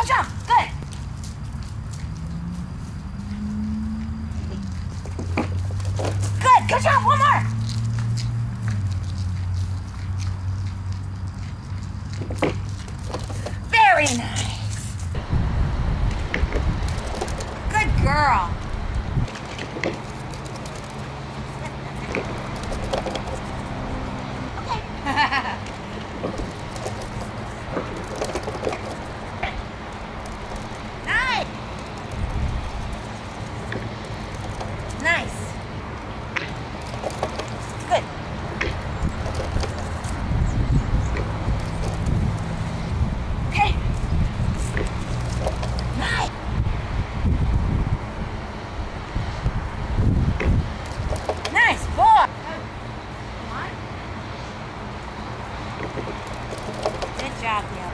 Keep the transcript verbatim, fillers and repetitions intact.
Go jump. Good. Good. Go jump. One more. Very nice. Good girl. Okay. Nice. Nice. Good. Okay. Nice. Nice. Four. One. Good job, Neil.